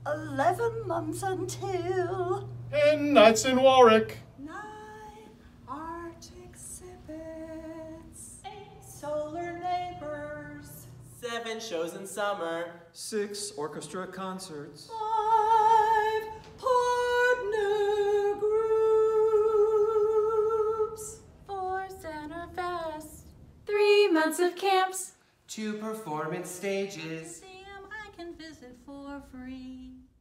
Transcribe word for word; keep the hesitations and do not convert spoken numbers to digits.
Eleven months until. Ten nights in Warwick. Nine art exhibits. Eight solar neighbors. Seven shows in summer. Six orchestra concerts. Five partner groups. Four center fest. Three months of camps. Two performance stages. Museum I can visit for free.